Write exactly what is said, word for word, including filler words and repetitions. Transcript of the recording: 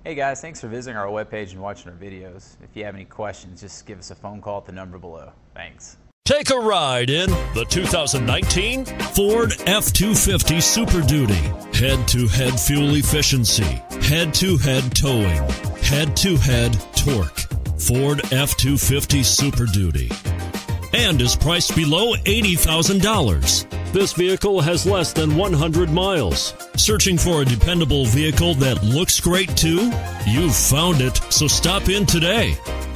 Hey guys, thanks for visiting our webpage and watching our videos. If you have any questions, just give us a phone call at the number below. Thanks. Take a ride in the two thousand nineteen Ford F two fifty Super Duty. Head-to-head fuel efficiency, head-to-head towing, head-to-head torque. Ford F two fifty Super Duty. And is priced below eighty thousand dollars. This vehicle has less than one hundred miles. Searching for a dependable vehicle that looks great too? You've found it, so stop in today.